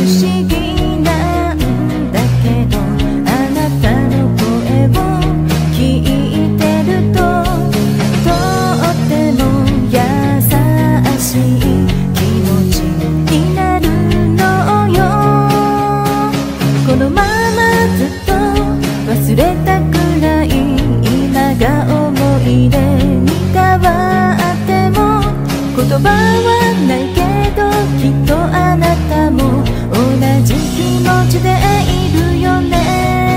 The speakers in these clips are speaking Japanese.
思議なんだけど、あなたの声を聞いてるととっても優しい気持ちになるのよ。このままずっと忘れたくない今が思い出に変わっても、言葉はないけどきっとあなたも同じ気持ちでいるよね。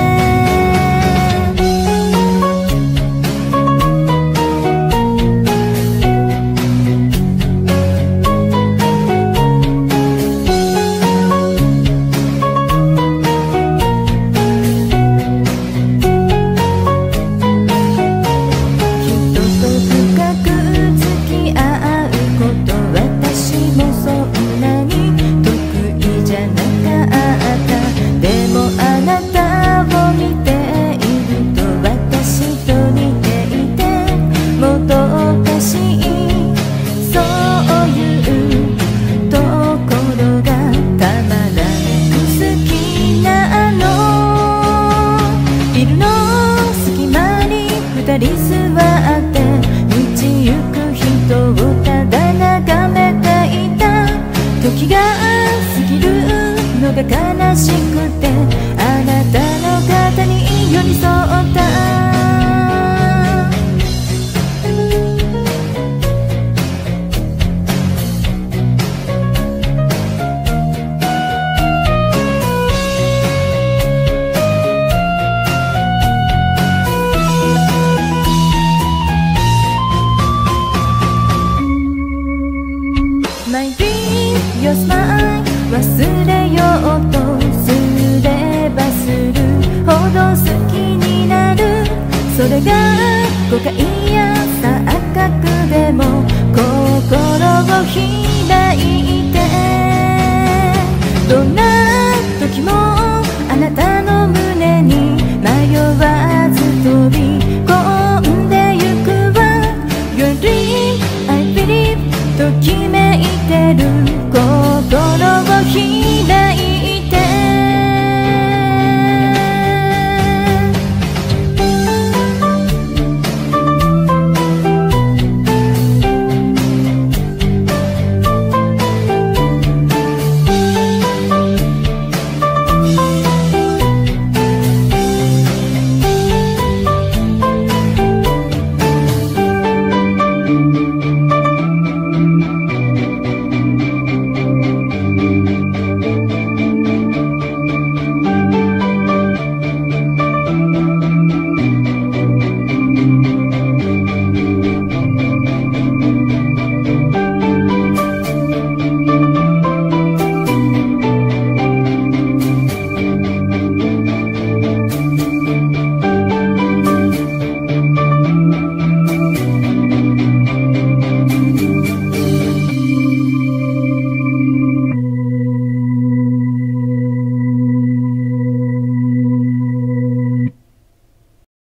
二人座って道行く人をただ眺めていた。時が過ぎるのが悲しくて、あなたの肩に寄り添った。My dream, your smile 忘れようとすればするほど好きになる。それが誤解や錯覚でも心を開いて、どんな